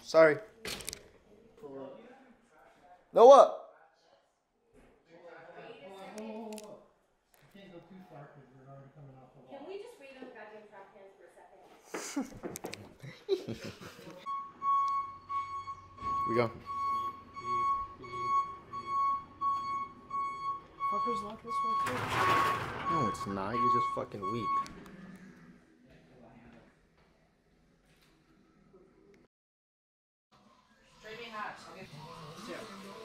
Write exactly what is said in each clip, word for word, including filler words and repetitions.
Sorry. Noah. Can we just wait on the goddamn trash cans for a second? We go. Fuckers lock this way too. No, it's not. You're just fucking weak. Trade me hats. I'll get two.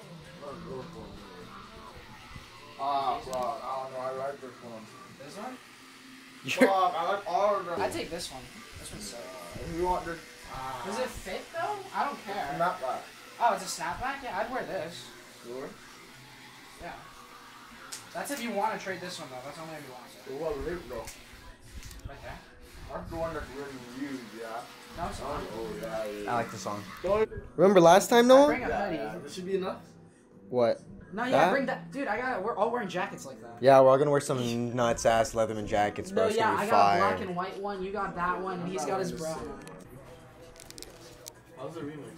Ah, bro, I don't know. I like this one. This one? Fuck, I like all of them. I take this one. This one's sick. If you want this, ah. Does it fit though? I don't care. Not that. Oh, it's a snapback? Yeah, I'd wear this. Sure. Yeah. That's if you want to trade this one though. That's only if you want to. What lip though? Right there. That's the one that's really used, yeah. No, it's not. Oh, yeah, yeah. I like the song. Remember last time, Noah? Bring a hoodie. Yeah, this should be enough. What? No, yeah, That? bring that. Dude, I got. We're all wearing jackets like that. Yeah, we're all gonna wear some nuts ass Leatherman jackets, bro. No, It's yeah, gonna be I got a fire. black and white one. You got that one, and he's got his brown one. How's the remix?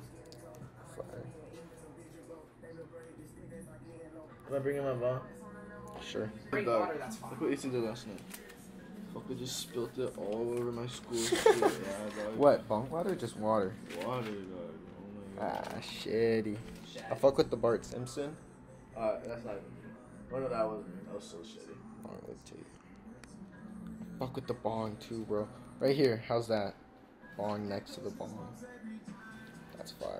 Can I bring in my ball? Sure. Bring Dog, water, that's fine. Look what Ethan did last night. Fucker just spilt it all over my school. Shit, yeah, dog. What? Bunk water or just water? Water, dog. Oh my god. Ah, shitty. I fuck with the Bart Simpson. Alright, that's not. One of that was that was so shitty. Bong, let's take it. Fuck with the bong too, bro. Right here. How's that? Bong next to the bong. That's fire.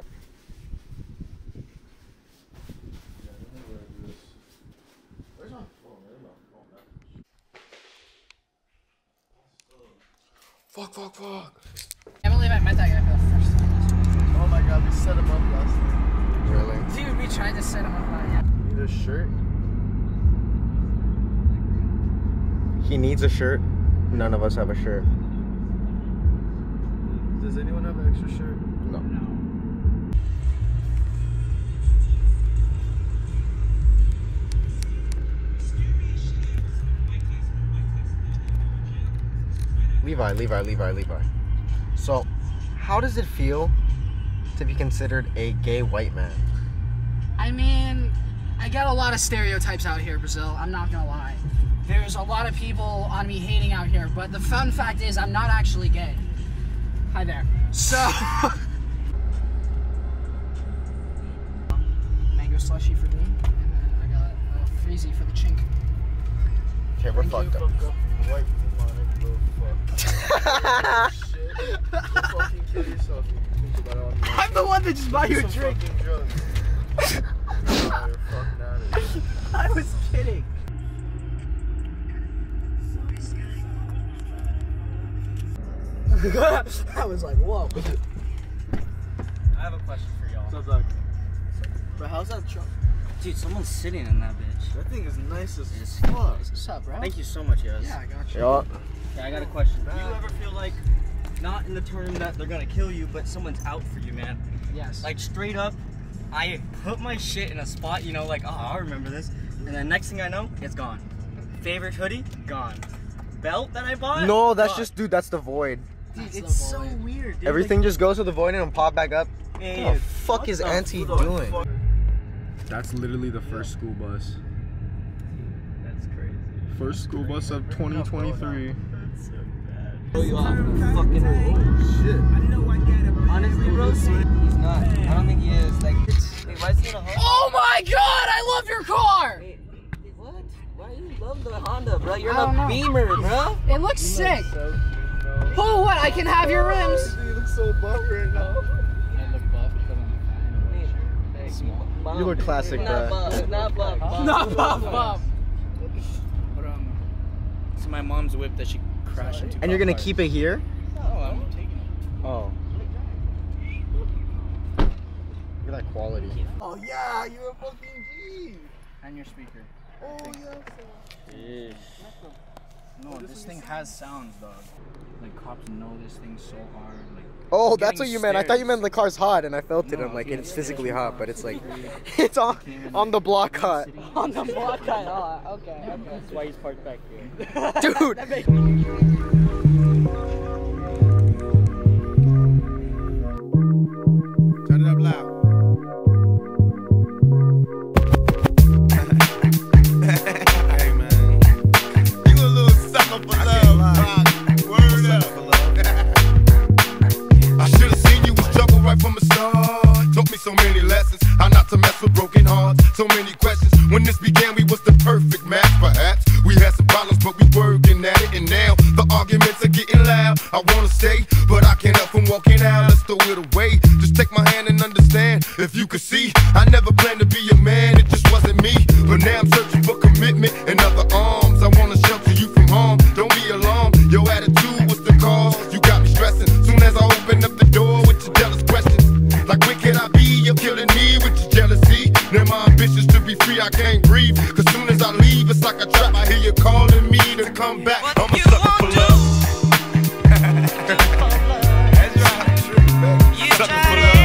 Where's my phone? Where's my phone? Fuck, fuck, fuck. I can't believe I met that guy for the first time. Oh my god, we set him up last night. Really? Dude, we tried to set him up on yeah. Need a shirt? He needs a shirt. None of us have a shirt. Does anyone have an extra shirt? No. No. Levi, Levi, Levi, Levi. So, how does it feel to be considered a gay white man? I mean, I get a lot of stereotypes out here, Brazil. I'm not gonna lie. There's a lot of people on me hating out here, but the fun fact is I'm not actually gay. Hi there. So, mango slushy for me, and then I got a freezy for the chink. Okay, we're Thank fucked you. up. White demonic little fuck. Shit. Go fucking kill yourself. You think about it on the I'm the one that just bought you a Some drink. fucking drugs. Oh, you're fucking out of it. I was kidding. I was like, whoa. I have a question for y'all. What's up, dog? But how's that truck? Dude, someone's sitting in that bitch. That thing is nice as It's fuck. What's up, bro? Thank you so much, yes. Yeah, I got you. Yo, Okay, I got a question. Do you ever feel like, not in the term that they're gonna kill you, but someone's out for you, man? Yes. Like, straight up, I put my shit in a spot, you know, like, oh, I remember this. And then next thing I know, it's gone. Favorite hoodie? Gone. Belt that I bought? no, that's Gone. just, dude, that's the void. Dude, That's it's the so void. weird, dude. Everything just goes to the void and it'll pop back up. Like, yeah, What yeah. the fuck What is the Auntie fuck? doing? That's literally the first school bus. That's crazy. First school bus of twenty twenty-three. That's so bad. Oh, you off the fucking Shit. Honestly, bro, he's not. I don't think he is. Like, wait, why is he in a Honda? Oh my god, I love your car! Wait, what? Why do you love the Honda, bro? You're I don't in a know. Beamer, bro. It looks sick. Oh, what? I can have your rims. You look so buff right now. Small. You look classic, not bro. Buff, not buff. buff. Not buff, buff. But, um, it's my mom's whip that she crashed into. And you're gonna keep it here? No, I'm taking it. Oh. Look at that quality. Oh yeah, you're a fucking G. And your speaker. Oh yeah. No, this thing has sounds, dog. Like, cops know this thing so hard. Like, Oh, I'm that's getting what you meant. I thought you stares. meant the car's hot, and I felt it. No, I'm like, dude, it's it's physically getting hot, but it's like, it's on on the block hot. On the block, I oh, okay, okay. That's why he's parked back here. Dude. lessons. How not to mess with broken hearts. So many questions. When this began, we was the perfect match, perhaps. We had some problems, but we working at it. And now the arguments are getting loud. I wanna stay, but I can't help from walking out. Let's throw it away. Just take my hand and understand. If you could see, I never planned to be a man. It just wasn't me. But now I'm searching for commitment and other arms. I wanna shelter you from harm. Don't be alarmed. Your attitude was the cause. You got me stressing. Soon as I open up the door with your jealous questions. Like where can I be? You're killing me with your jealousy. Now my ambitions to be free, I can't breathe. Cause soon as I leave, it's like a trap. I hear you calling me to come back. I'm a sucker for love. That's right. Sucker for love.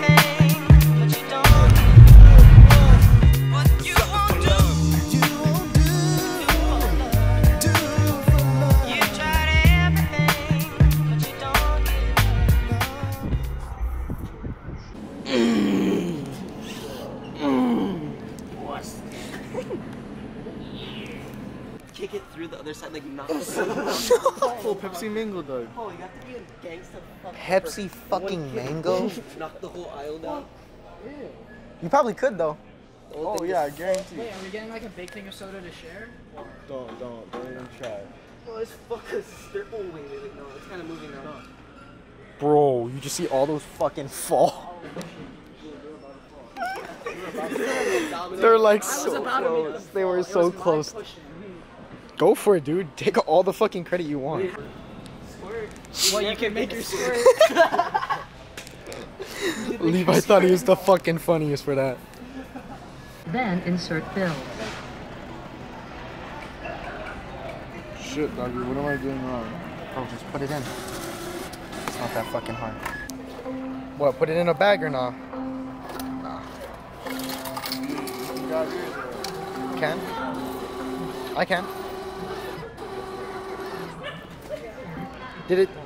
Kick it through the other side like not. Oh, Pepsi Mango, dog. Oh, you got to be a gangster. Pepsi fucking mango? Knock the whole aisle down. You probably could though. Oh yeah, I guarantee. Wait, are we getting like a big thing of soda to share? Don't, don't, don't even try. Oh, it's fucking. Oh wait, wait, wait, no, it's kind of moving now. Bro, you just see all those fucking fall. They're like so close. They were so close. Go for it, dude. Take all the fucking credit you want. Well, you can make your squirt. Levi thought he was the fucking funniest for that. Then insert bill. Shit, doggy, what am I doing wrong? Bro, just put it in. It's not that fucking hard. What, put it in a bag or not? Nah. Can? I can. Did it?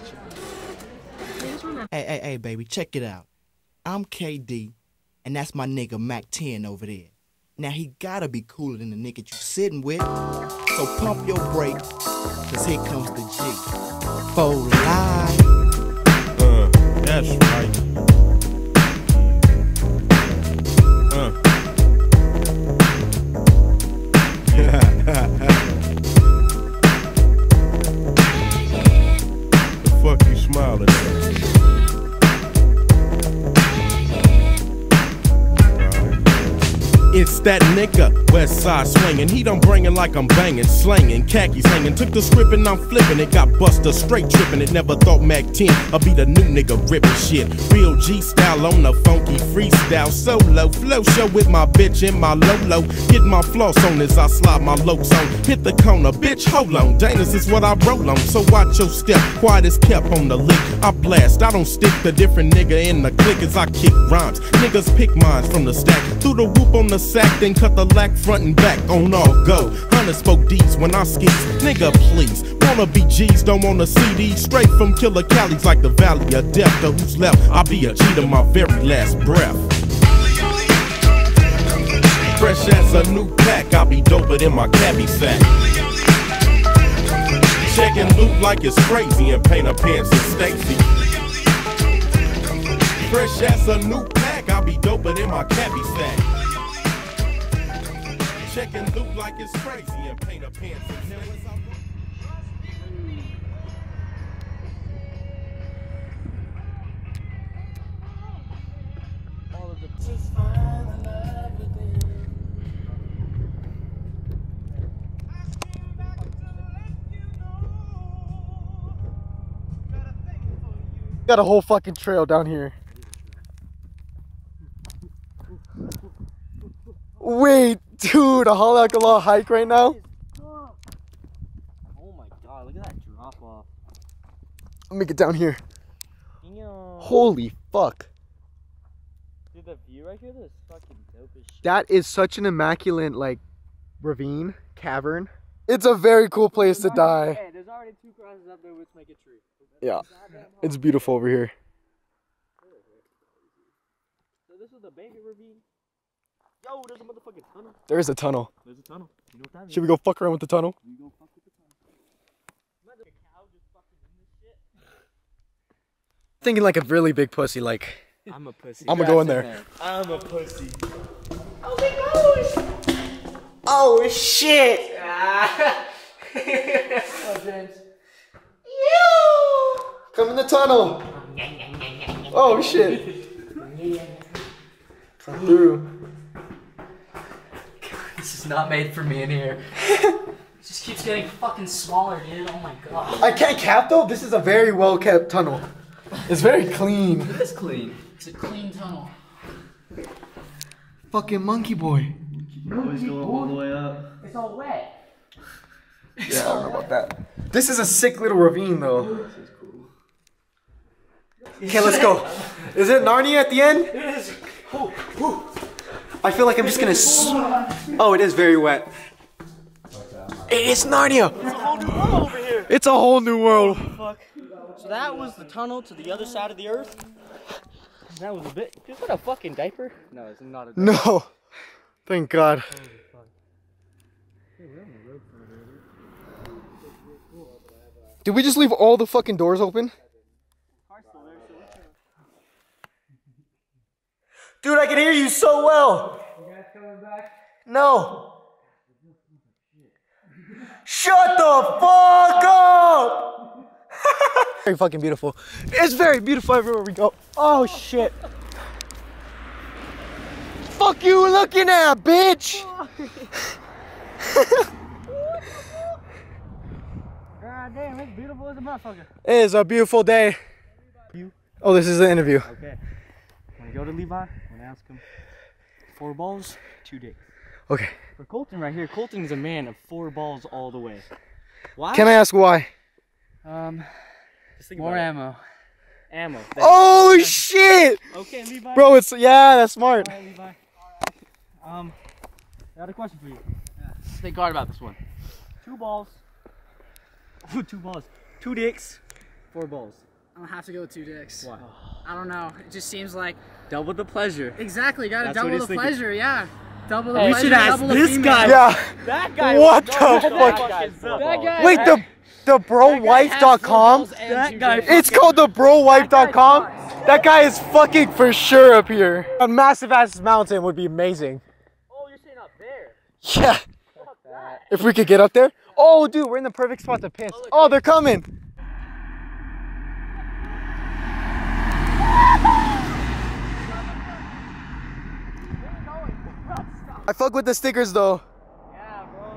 Hey, hey, hey, baby, check it out. I'm K D, and that's my nigga Mac ten over there. Now, he gotta be cooler than the nigga you sitting with. So pump your brakes, cause here comes the G. For life. Uh, that's right. Uh. The fuck you smiling at? It's that nigga, West Side swinging. He done bringing like I'm banging, slanging, khakis hanging. Took the script and I'm flipping it. Got Buster straight tripping it. Never thought Mac ten I'd be the new nigga ripping shit. Real G style on the funky freestyle solo flow show with my bitch in my Lolo. Get my floss on as I slide my lokes on. Hit the corner, bitch, hold on. Dangerous is what I roll on. So watch your step. Quiet as kept on the lick. I blast. I don't stick the different nigga in the click as I kick rhymes. Niggas pick mines from the stack. Through the whoop on the sack, then cut the lack front and back on all go. Hundred spoke D's when I skis. Nigga, please. Wanna be G's, don't wanna C D. Straight from Killer Cali's like the Valley of Death. To who's left, I'll be a G to my very last breath. Fresh as a new pack, I'll be doper than my cabbie sack. Checking loot like it's crazy and paint her pants and Stacy. Fresh as a new pack, I'll be doper than my cabbie sack. Checking loot like it's crazy and paint her pants and Stacy. Got a whole fucking trail down here. Wait, dude, a Halakala hike right now? Oh my god, look at that drop off. Let me get down here. Yo. Holy fuck. Dude, the view right here is fucking dope as shit. That is such an immaculate, like, ravine, cavern. It's a very cool place to die. Hey, there's already two crosses up there which make it true. Yeah, it's beautiful over here. So this is the baby ravine. Yo, there's a motherfucking tunnel. There is a tunnel. There's a tunnel. You know what that is? Should we go fuck around with the tunnel? We go fuck with the tunnel. Imagine a cow just fucking in this shit. Thinking like a really big pussy, like I'm a pussy. I'm gonna go in there. I'm a pussy. Oh my gosh! Oh shit! Oh, James. Come in the tunnel. Oh shit! Come through. This is not made for me in here. It just keeps getting fucking smaller, dude. Oh my god. I can't cap though. This is a very well kept tunnel. It's very clean. It is clean. It's a clean tunnel. Fucking monkey boy. Always going all the way up. It's all wet. Yeah, I don't know about that. This is a sick little ravine though. This is cool. Okay, let's go. Is it Narnia at the end? It is. I feel like I'm just gonna. S oh, it is very wet. It is Narnia. It's a whole new world over here. It's a whole new world. Fuck. So that was the tunnel to the other side of the earth. That was a bit. Is that a fucking diaper? No, it's not a diaper. No. Thank God. Did we just leave all the fucking doors open? Dude, I can hear you so well. You guys coming back? No. Shut the fuck up! Very fucking beautiful. It's very beautiful everywhere we go. Oh shit. Fuck you looking at, bitch! God damn, it's beautiful as a motherfucker. It is a beautiful day. You? Oh, this is the interview. Okay. When I go to Levi, I'm gonna ask him four balls, two dicks. Okay. For Colton right here, Colton is a man of four balls all the way. Why? Can I ask why? Um, Just think More about ammo. it. Ammo. Oh shit! Okay, Levi. Bro, it's yeah, that's smart. All right, Levi. Um, I got a question for you. Yeah. Think hard about this one. Two balls. Two balls. Two dicks. Four balls. I'm gonna have to go with two dicks. Why? I don't know. It just seems like Double the pleasure. exactly. Gotta That's what double he's the thinking. pleasure. Yeah. Double the Hey, you pleasure. should ask double the this female. guy. Yeah. That guy. What was the no- fuck? That guy's four That balls. guy- Wait, the the bro wife dot com? That guy. It's called the bro wife dot com? That guy is fucking for sure up here. A massive ass mountain would be amazing. Oh, you're saying up there? Yeah. If we could get up there. Oh, dude, we're in the perfect spot to piss. Oh, they're coming. I fuck with the stickers though. Yeah, bro.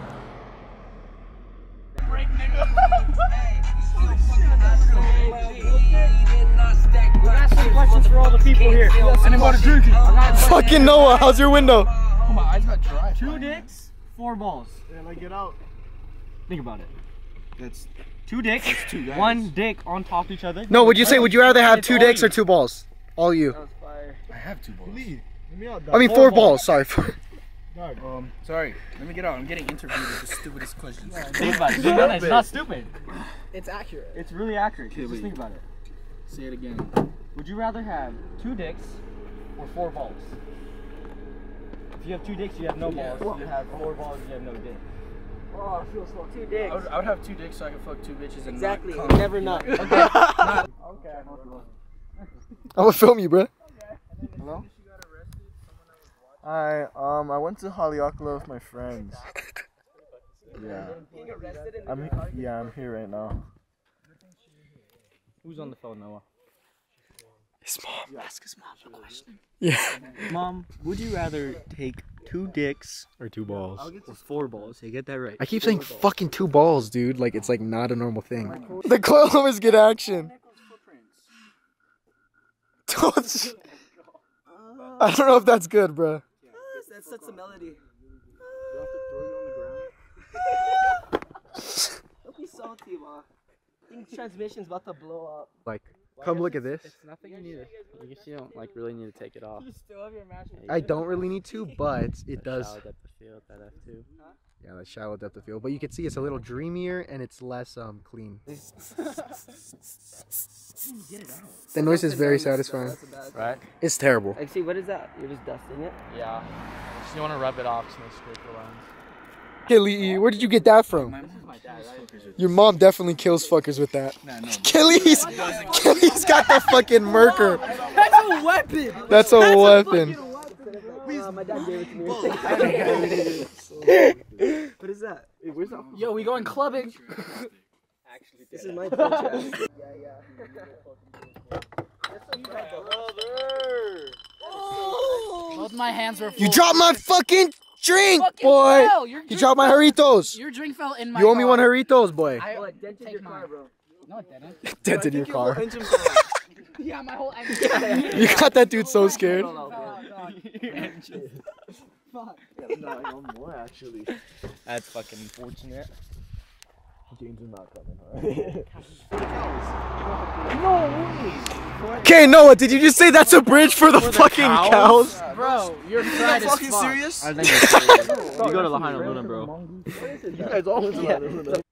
We got some questions for all the people here. Anybody drinking? Fucking Noah, how's your window? Oh, my eyes got dry. Two dicks, four balls. Yeah, like get out. Think about it. That's Two dicks, two guys. one dick on top of each other. No, would you say, would you rather have It's two all dicks you. or two balls? All you. I have two balls. Lead. Let me out. I mean, Four four balls. balls, sorry. Dog, um, sorry. Let me get out. I'm getting interviewed with the stupidest questions. Think about it. Think about it. It's not stupid. It's accurate. It's really accurate. Okay, Just wait. think about it. Say it again. Would you rather have two dicks or four balls? If you have two dicks, you have no balls. If you have four balls, you have no dick. Oh, I feel slow. Two I dicks. would, I would have two dicks so I could fuck two bitches and Exactly. not come. Never not. Okay. Okay. I'm gonna film you, bro. Hello? Hi, um, I went to Haleakala with my friends. Yeah. I'm, yeah, I'm here right now. Who's on the phone, Noah? His mom. Ask his mom a question. Yeah. Mom, would you rather take two dicks Or two balls. or four balls? You get that right. I keep saying fucking two balls, dude. Like, it's like not a normal thing. The coilovers get action. Don't- I don't know if that's good, bro. That's such a melody. Don't be salty, ma. I think transmission's about to blow up. Like, come look at this. It's nothing you need to. I guess you don't like really need to take it off. You still have your matching. I don't really need to, but it That does. shallow depth of field, that F two. Yeah, that shallow depth of field. But you can see it's a little dreamier and it's less um clean. The noise is very satisfying. Right? It's terrible. Like, see, what is that? You're just dusting it? Yeah. Just you want to rub it off so you scrape the lens. Kelly, where did you get that from? Your mom definitely kills fuckers with that. Kelly's, Kelly's got the fucking murker. That's a weapon. That's a That's weapon. Uh, my dad gave it to me. What is that? Hey, where's that? Yo, we going clubbing. Actually, this is my podcast. Yeah, yeah. Both my hands were full. You dropped my fucking drink, fucking boy. fell. Your You dropped my Jarritos. Your drink fell in my You owe me car. one Jarritos, boy. I Oh, it dented your car, bro. No, it didn't. Dented your car. Yeah, my whole engine. You got that dude so scared. Fuck. No, I know more actually. That's fucking unfortunate. James is not coming, Okay, Noah, did you just say that's a bridge for the For the fucking cows? cows? Bro, you're fried as fucking fuck. serious? I think you're serious. You go to Lahaina Luna, bro. You guys all went to Yeah. Lahaina Luna.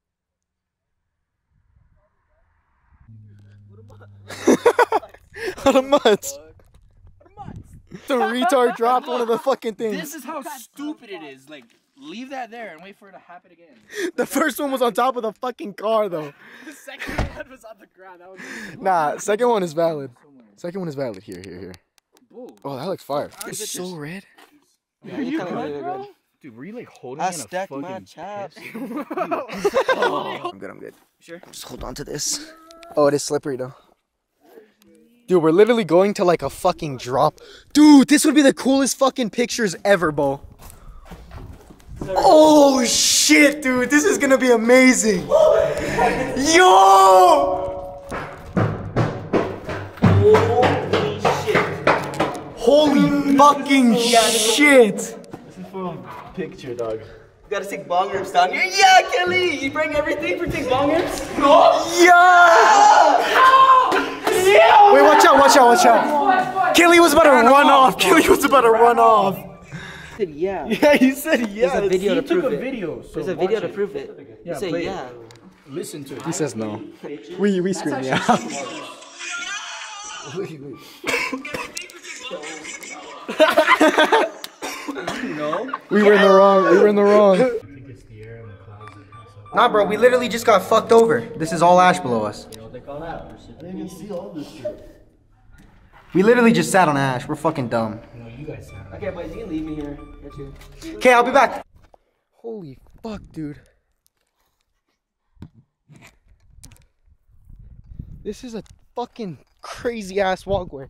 What a mutts. The retard dropped one of the fucking things. This is how stupid it is. Like, leave that there and wait for it to happen again. The first one was on top of the fucking car, though. The second one was on the ground. That was Nah, second one is valid. Second one is valid. Here, here, here. Ooh. Oh, that looks fire. Is It's it so just- red. Yeah, you kind of did good. Dude, were you like holding I in a stacked my fucking chaps. I'm good, I'm good. Sure. Just hold on to this. Oh, it is slippery, though. Dude, we're literally going to like a fucking drop. Dude, this would be the coolest fucking pictures ever, Bo. Oh, shit, dude. This is gonna be amazing. Yo! Holy shit. Holy fucking shit. This is for a picture, dog. You gotta take bong rips down here. Yeah, Kelly! You bring everything for take bong rips? No! Yeah! Wait, watch out, watch out, watch out. Kelly was about to run off. Kelly was about to run off. said yeah. Yeah, you said yeah. There's a video he to took prove a it. video. So There's a video watch to prove it. Yeah, You say play it. yeah. Listen to it. He says no. We we scream yeah. No. We were in the wrong. We were in the wrong. Nah, bro. We literally just got fucked over. This is all ash below us. I didn't even see all this shit. We literally just sat on ash. We're fucking dumb. No, you guys sat. Okay, boys, you can leave me here. Get you. Okay, I'll be back. Holy fuck, dude. This is a fucking crazy ass walkway.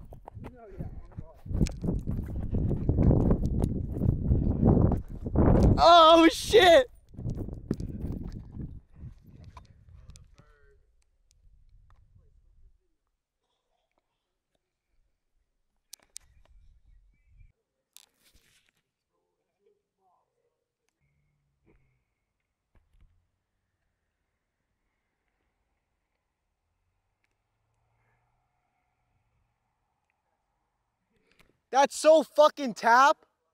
Oh shit! That's so fucking tap.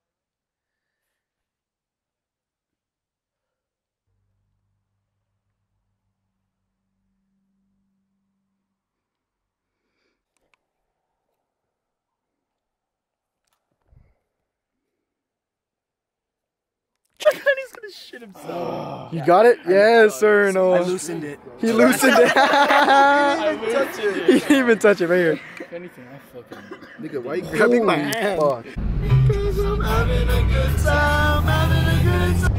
He's gonna shit himself. You got it? Yes, sir. No. I loosened it. He loosened it. I didn't touch it. He didn't even touch it right here. If anything, I fucking. Nigga, why you grabbing my hand? Fuck. Cause I'm having a good time, having a good time.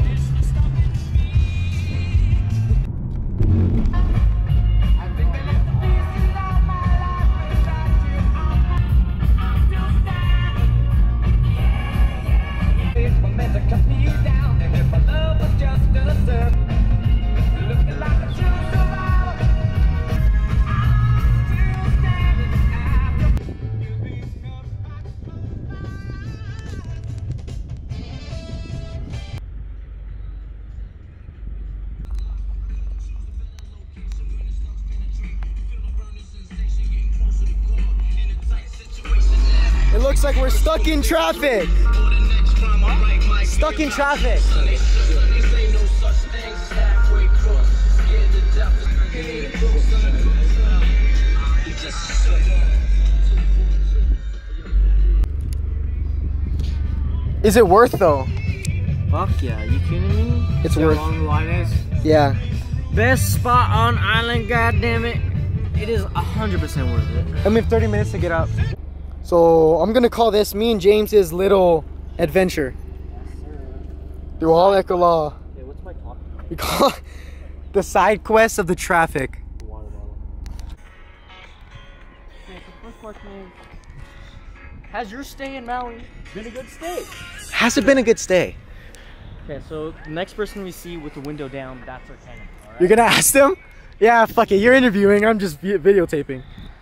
It looks like we're stuck in traffic. Stuck in traffic. Is it worth though? Fuck yeah, you kidding me? It's See how worth- long the line is? Yeah. Best spot on island, goddammit. It is one hundred percent worth it. I mean, thirty minutes to get up. So I'm gonna call this me and James's little adventure. Through all Ekalaw. Hey, what's my talk? We call it the side quest of the traffic. Water bottle. Okay, so first question is, has your stay in Maui been a good stay? Has it been a good stay? Okay, so the next person we see with the window down, that's our tenant. All right? You're gonna ask them? Yeah, fuck it. You're interviewing. I'm just vi- videotaping.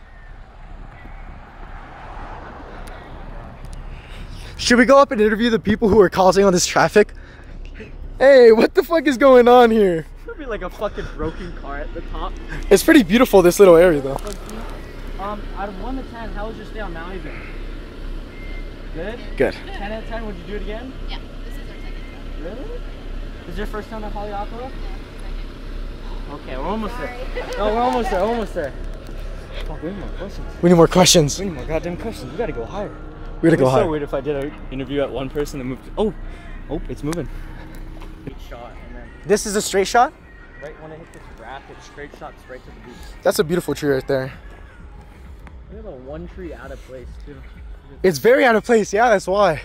Should we go up and interview the people who are causing all this traffic? Hey, what the fuck is going on here? There'll be like a fucking broken car at the top. It's pretty beautiful, this little area, though. Um, out of one to ten, how was your stay on Maui been? Good? Good. ten out of ten, would you do it again? Yeah, this is our second time. Really? Is this your first time at Haleakala? Okay, we're almost there. No, we're almost there, almost there. Oh, we need more questions. We need more questions. We need more goddamn questions. We gotta go higher. We gotta go It'd be higher. so weird if I did an interview at one person and moved. Oh, oh, it's moving. Straight shot, and then This is a straight shot? right when I hit this rapid straight shot straight to the beach. That's a beautiful tree right there. Look at the one tree out of place too. It's very out of place, yeah, that's why.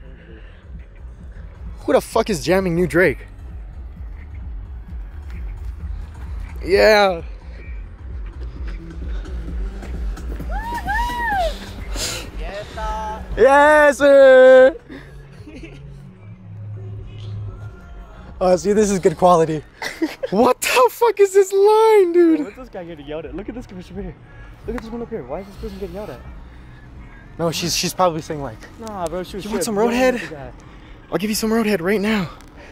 Who the fuck is jamming New Drake? Yeah. Yes, sir. Oh, see, this is good quality. What the fuck is this line, dude? What's this guy getting yelled at? Look at this commission right here. Look at this one up here. Why is this person getting yelled at? No, she's she's probably saying like, Nah, bro, she was you want shit. some Blame Roadhead? the guy. I'll give you some Roadhead right now.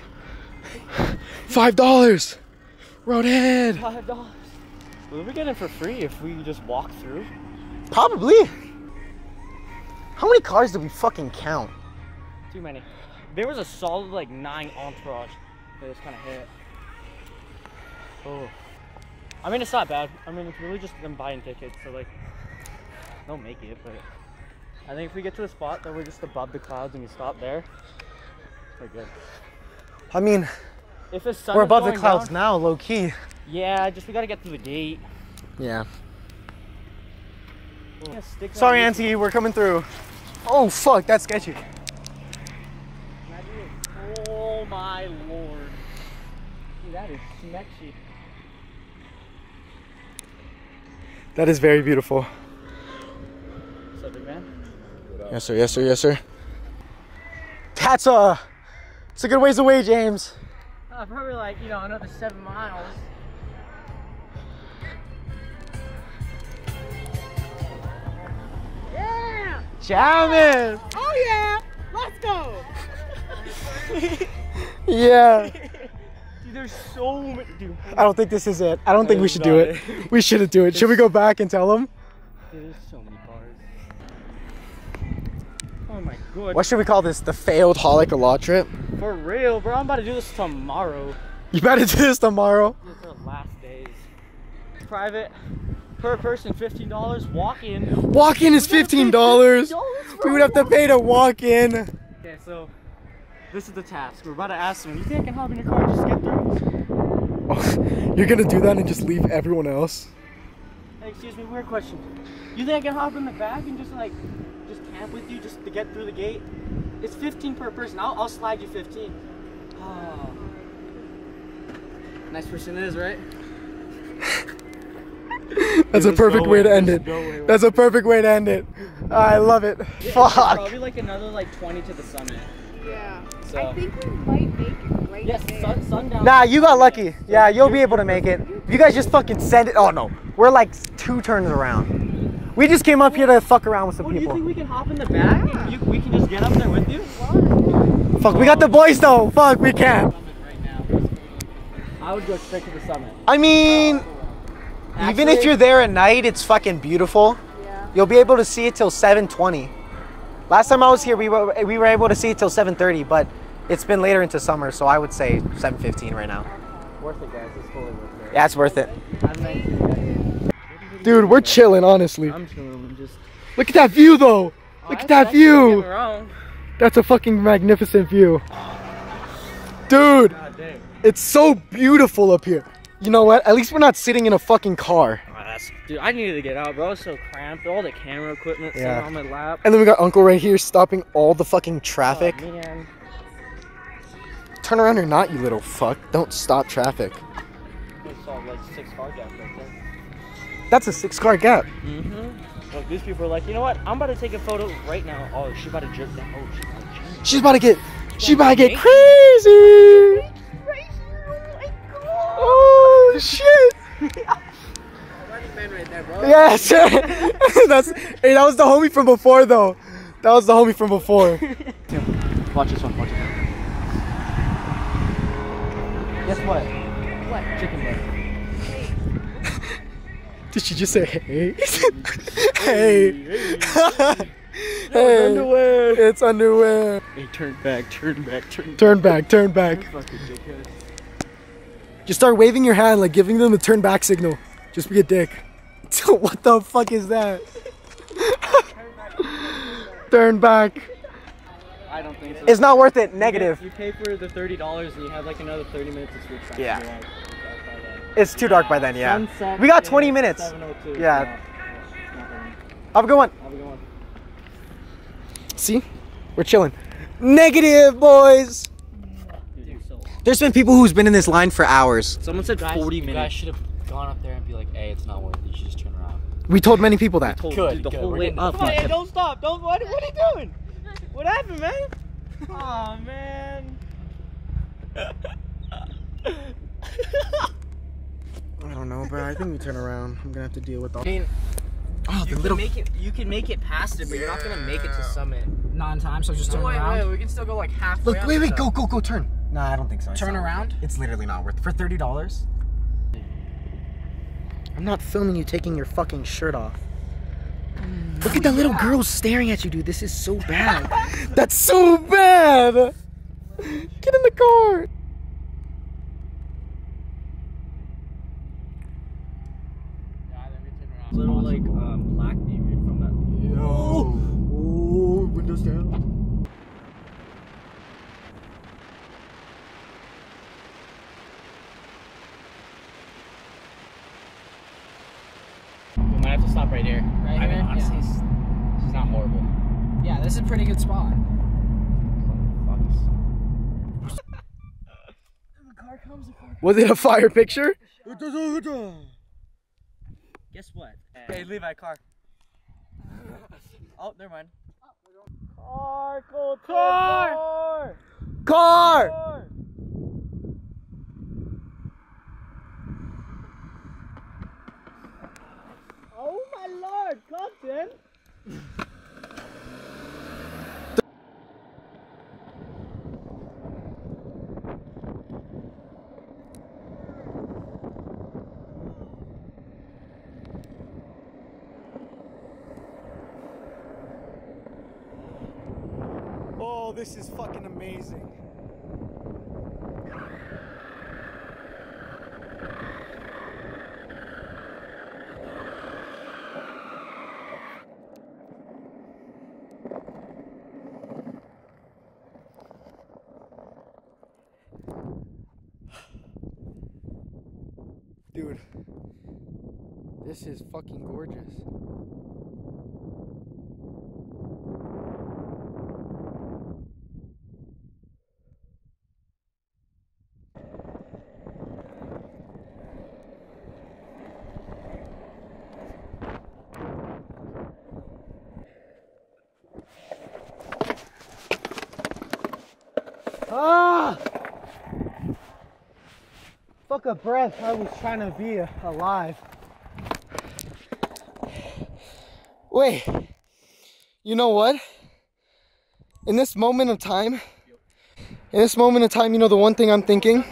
Five dollars. Roadhead. Five dollars. Will we get it for free if we just walk through? Probably. How many cars did we fucking count? Too many. There was a solid like nine entourage that just kind of hit. Oh. I mean, it's not bad. I mean, it's really just them buying tickets, so like, they'll make it, but I think if we get to the spot that we're just above the clouds and we stop there, we're good. I mean, If the sun we're is above the going clouds down, now, low key. Yeah, just we gotta get through the gate. Yeah. Yeah, stick Sorry, on Auntie, we're coming through. Oh fuck, that's sketchy. Imagine- Oh my lord. Dude, that is sketchy. That is very beautiful. What's up, big man? Yes, sir. Yes, sir. Yes, sir. That's a. It's a good ways away, James. Uh, probably like, you know, another seven miles. Yeah! Jamming. Oh yeah! Let's go! Yeah. Dude, there's so many. Dude, I don't think this is it. I don't think we This should is do not it. it. We shouldn't do it. Should we go back and tell them? dude, there's so many cars. Oh my god. What should we call this? The failed Haleakala trip? For real, bro. I'm about to do this tomorrow. You better do this tomorrow. These are the last days. Private, per person, fifteen dollars. Walk in. Walk in is fifteen dollars. We would have to pay to walk in. Okay, so this is the task. We're about to ask them, you think I can hop in your car and just get through? Oh, you're gonna do that and just leave everyone else? Hey, excuse me, weird question. You think I can hop in the back and just like, just camp with you just to get through the gate? It's fifteen per person. I'll, I'll slide you fifteen. Oh. Nice person it is, right? That's a perfect way to end it. That's a perfect way to end it. I love it. Yeah, Fuck. Probably like another like twenty to the summit. Yeah. So. I think we might make it right Yes, there. sun, sundown. Nah, you got lucky. Yeah, you'll be able to make it. You guys just fucking send it. Oh no, we're like two turns around. We just came up here to fuck around with some Oh, do you people. think we can hop in the back? And you, we can just get up there with you? Fuck, we got the boys though. Fuck, we can't. I would go straight to the summit. I mean, even if Actually- you're there at night, it's fucking beautiful. Yeah. You'll be able to see it till seven twenty. Last time I was here, we were we were able to see it till seven thirty, but it's been later into summer, so I would say seven fifteen right now. Worth it, guys. It's fully worth it. Yeah, it's worth it. I'm nice to you guys. Dude, we're chilling, honestly. I'm chilling. I'm just. Look at that view, though. Look at that view. Around. That's a fucking magnificent view. Dude, God dang. it's so beautiful up here. You know what? At least we're not sitting in a fucking car. Oh, that's, dude, I needed to get out, bro. I was so cramped. All the camera equipment sitting Yeah. on my lap. And then we got Uncle right here stopping all the fucking traffic. Oh, man. Turn around or not, you little fuck. Don't stop traffic. I saw like six car gaps right there. That's a six car gap. Mm-hmm. Look, these people are like, you know what? I'm about to take a photo right now. Oh, she's about to jerk down. Oh, she's about to jerk. She's about to get, she's about to get crazy. Oh shit. Yes. That's, hey, that was the homie from before though. That was the homie from before. Watch this one, watch this one. Guess what? What? Chicken leg. Did she just say hey? Hey. Hey. Hey. Underwear. It's underwear. Hey, turn back, turn back, turn back. Turn back, turn back. Fucking dickhead. Just start waving your hand, like giving them the turn back signal. Just be a dick. What the fuck is that? Turn back. I don't think so. It's not worth it. Negative. You pay for the thirty dollars and you have like another thirty minutes to switch back. Yeah. to your life. It's too dark by then, yeah. Sunset We got is twenty minutes. seven oh two. Yeah. No, it's not really. Have a good one. Have a good one. See? We're chilling. Negative, boys. Dude, so long. There's been people who's been in this line for hours. Someone said Guys, forty you minutes. guys should have gone up there and be like, hey, it's not worth it. You should just turn around. We told many people that. Told, Good, dude, the good. whole We're way getting up. the fuck Hey, up. don't stop. Don't. What, what are you doing? What happened, man? Oh man. I don't know, bro. I think we turn around. I'm gonna have to deal with all. I mean, Oh, You the can little. make it. You can make it past it, but you're not gonna make it to summit. not in time, so just turn wait, around. wait. We can still go like halfway. Look, up wait, to wait, the- go, go, go, turn. Nah, I don't think so. It's Turn not worth around? it. It's literally not worth it. For thirty dollars? I'm not filming you taking your fucking shirt off. Look at that little girl staring at you, dude. This is so bad. That's so bad. Get in the car. Little like um, plaque that you read from that. Oh, oh, windows down. We might have to stop right here. Right I mean, here? honestly, Yeah. it's, it's not horrible. Yeah, this is a pretty good spot. Was it a fire picture? Guess what? Hey, Levi, car. Oh, never mind. Car, car, car, Car! Oh my lord, Compton! Oh, this is fucking amazing. Dude, this is fucking gorgeous. Ah! Fuck a breath. I was trying to be alive. Wait. You know what? In this moment of time, in this moment of time, you know the one thing I'm thinking?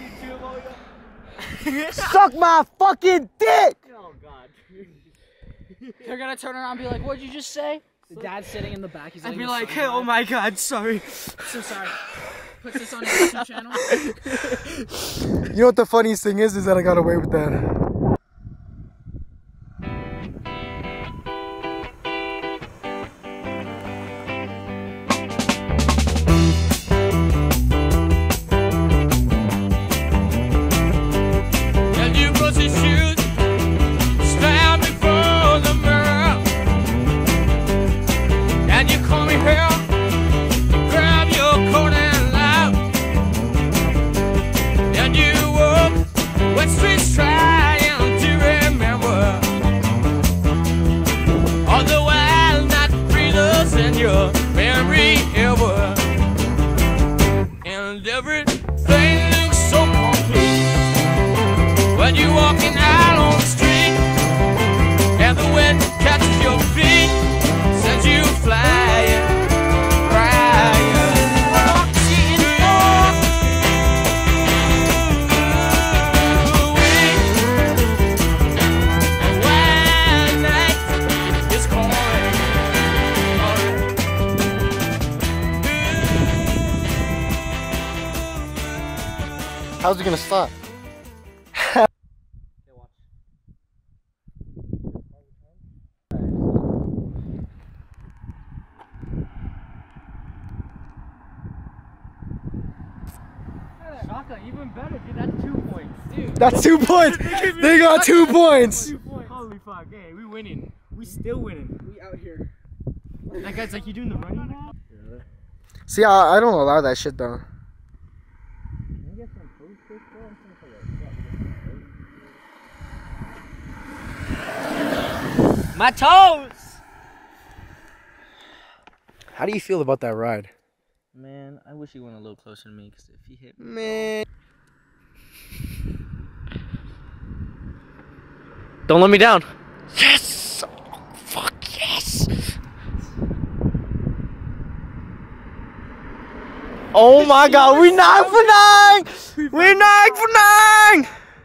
Suck my fucking dick! Oh god. They're gonna turn around and be like, what'd you just say? The dad's sitting in the back. He's I'd letting be the like, son hey, oh drive. my god, sorry. So sorry. Puts this on his YouTube channel. You know what the funniest thing is? Is that I got away with that. How's it gonna stop? Shaka, even better, dude. That's two points, dude. That's two points. They got two points. Holy fuck! Hey, we winning. We still winning. We out here. That guy's like, you doing the running now? See, I, I don't allow that shit though. My toes! How do you feel about that ride? Man, I wish he went a little closer to me, because if he hit me... Man. Don't let me down. Yes! Oh, fuck yes! Oh my god, we nine for nine! We nine for nine!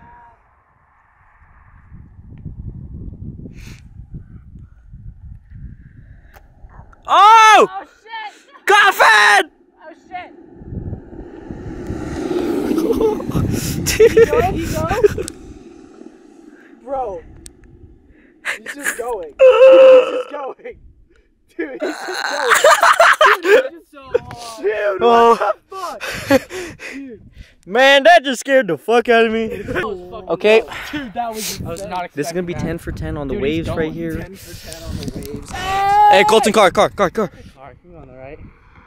Oh! Oh shit! Coffin! Oh shit! Dude. He go, he go. Bro. He's just going. He's just going. Dude, he's just going. Dude, he's so hard. Dude, Oh. what the fuck? Dude. Man, that just scared the fuck out of me. Okay. Dude, that was I was not This is gonna be ten for ten on the Dude, waves he's right going. here. ten for ten on the waves. Hey, Colton, car, car, car, car. Alright, you on the right.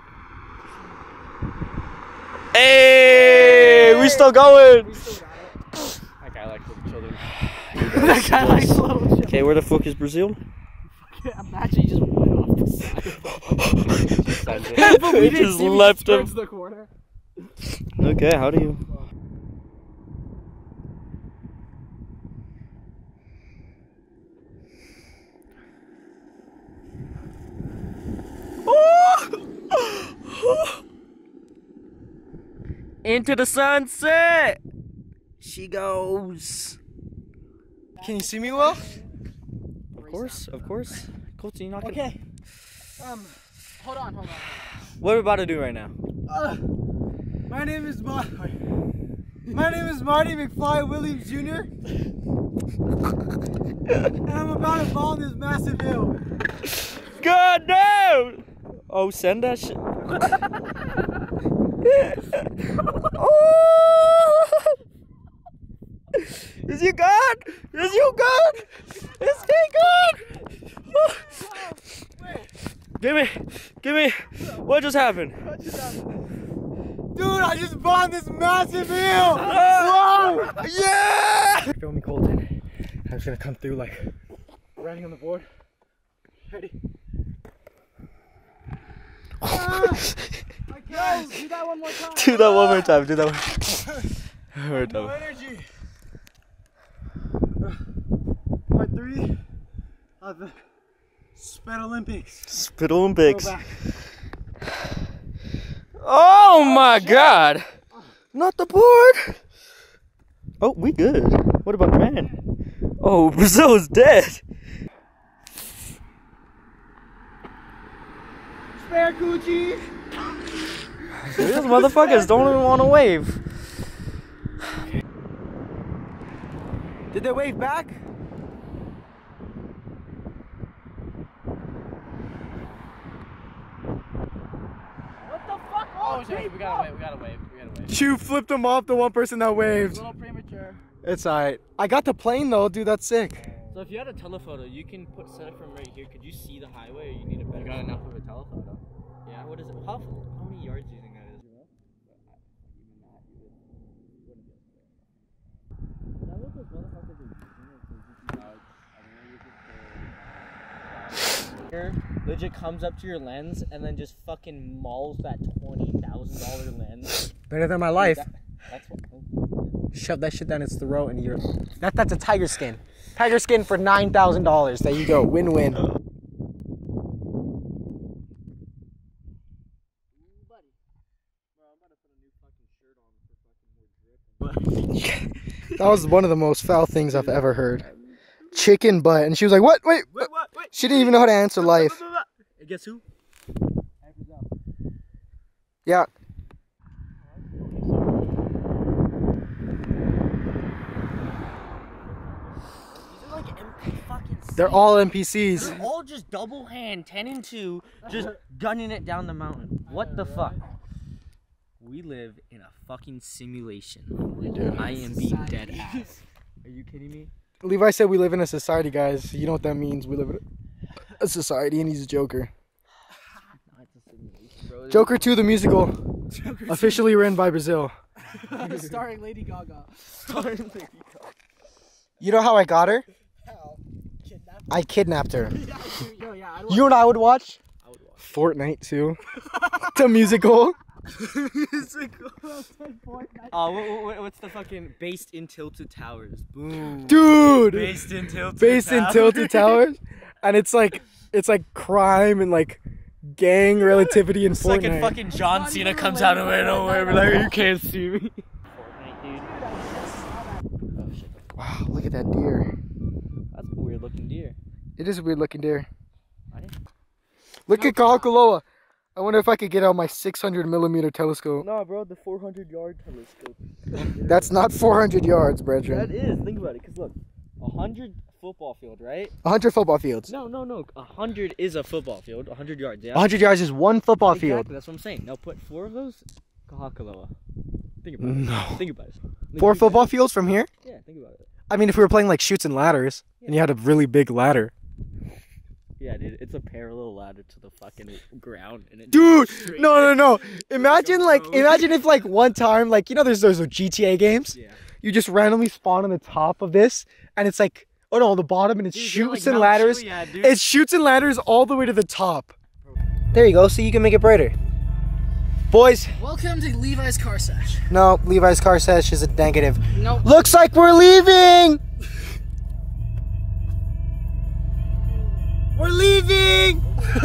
Hey, we still going. We still got it. That guy likes little children. That guy likes little children. Okay, where the fuck is Brazil? Imagine he just went off the side. But we He didn't just see him left towards him. the corner. Okay, how do you? Into the sunset. She goes. Can you see me well? Of course, of course. Colton, you're not gonna. Okay. Um, hold on, hold on. What are we about to do right now? Uh, my name is Marty. My name is Marty McFly Williams Junior And I'm about to fall on this massive hill. God damn! Oh, send that shit. Oh! Is you good? Is you good? Is he good? Give me, give me. What just happened? What just happened? Dude, I just bombed this massive hill! Whoa! Yeah! Film me, Colton. I'm just gonna come through like running on the board. Ready? Ah, I can't. Do that one more time. Do that one more time. Do that one. One more No time. energy. Part three of the Sped Olympics. Spit Olympics. Go back. Oh my god! Not the board! Oh, we good. What about the man? Oh, Brazil is dead. Spare Gucci! These motherfuckers don't even want to wave. Did they wave back? Oh shit, we gotta wait, we gotta wait, we gotta wait. You flipped them off the one person that A waved. little premature. It's alright. I got the plane though, dude. That's sick. So if you had a telephoto, you can put set it from right here. Could you see the highway, or you need a better? You got enough of a telephoto. Yeah. What is it? How, how many yards do you think that is? Is that what those motherfuckers are using? Here, legit comes up to your lens and then just fucking mauls that twenty thousand dollar lens. Better than my life. That, that's what. Shove that shit down its throat and you're. That, that's a tiger skin. Tiger skin for nine thousand dollars. There you go. Win win. That was one of the most foul things I've ever heard. Chicken butt. And she was like, what? Wait. Wait, what? Wait. She didn't even know how to answer life. Guess who? Yeah. They're all N P Cs. They're all just double hand, ten and two, just gunning it down the mountain. What the fuck? We live in a fucking simulation. We do. I am being dead ass. Are you kidding me? Levi said we live in a society, guys. You know what that means? We live in a society, and he's a Joker. No, it's a simulation, bro. Joker two, the musical, Joker officially written by Brazil. Starring Lady Gaga. Starring Lady Gaga. You know how I got her? How? Kidnapped? I kidnapped her. Yeah, dude, yo, yeah, I'd watch. You know what I would watch? I would watch. Fortnite too. The musical. Oh, what, what, what's the fucking based in Tilted Towers? Boom. Dude. Based in Tilted Based in Towers. Tilted Towers, and it's like it's like crime and like gang relativity in It's Fortnite. like in fucking John Cena comes out of nowhere, but like you can't see me. Fortnite, dude. Oh shit. Wow, look at that deer. That's a weird looking deer. It is a weird looking deer. I didn't... Look at Kahakaloa. I wonder if I could get out my six hundred millimeter telescope. No, bro, the four hundred yard telescope. That's not four hundred yards, brethren. That is. Think about it, cause look, a hundred football field, right? one hundred football fields. No, no, no. A hundred is a football field. A hundred yards. Yeah. one hundred yards is one football Exactly, field. that's what I'm saying. Now put four of those. Kahakaloa. Think about No. it. Think about it. Think Four about football it. fields from here? Yeah, think about it. I mean, if we were playing like shoots and ladders, and you had a really big ladder. Yeah, dude, it's a parallel ladder to the fucking ground, and it Dude, goes straight no, no, down. no. Imagine like, road. imagine if like one time, like, you know, there's those G T A games? Yeah. You just randomly spawn on the top of this, and it's like, oh no, on the bottom, and it's Dude, you're shoots like and Mount ladders. Chiliad, dude. It's shoots and ladders all the way to the top. There you go, so you can make it brighter. Boys, Welcome to Levi's Car Sesh. no, Levi's car sash is a negative. No. Looks like we're leaving! We're leaving!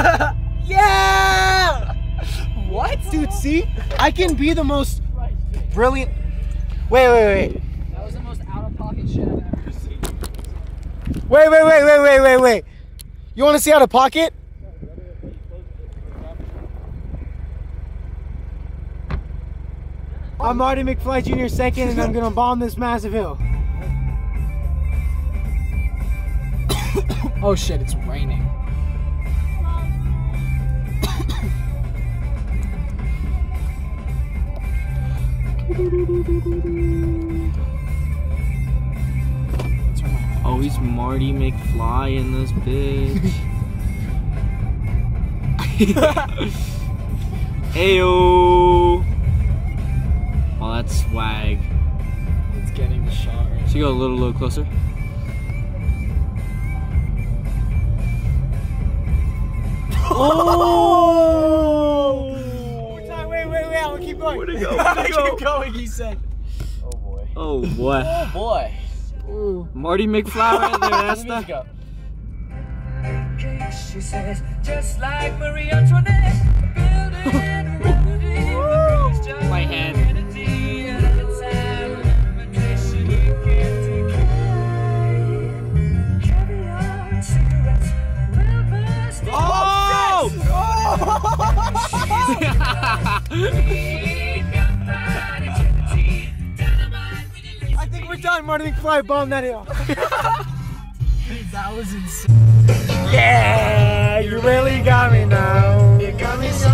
Yeah! What? Dude, see? I can be the most brilliant... Wait, wait, wait. That was the most out-of-pocket shit I've ever seen. Wait, wait, wait, wait, wait, wait, wait. You want to see out of pocket? I'm Marty McFly Junior second, and I'm gonna bomb this massive hill. Oh shit, it's raining. Oh, he's Marty McFly in this bitch. Ayo. Oh, that's swag. It's getting the shot right. So you go a little, little closer. Oh! Wait, wait, wait, I'm gonna keep going. Where'd it go? Where'd it go? Keep going, he said. Oh boy. Oh boy. Oh boy. Ooh. Marty McFly right there. That's the. Go. She says, just like Marie Antoinette, My hand. Oh! I think we're done, Marty McFly. Bomb that hill. That was insane. Yeah, you really got me now. You got me so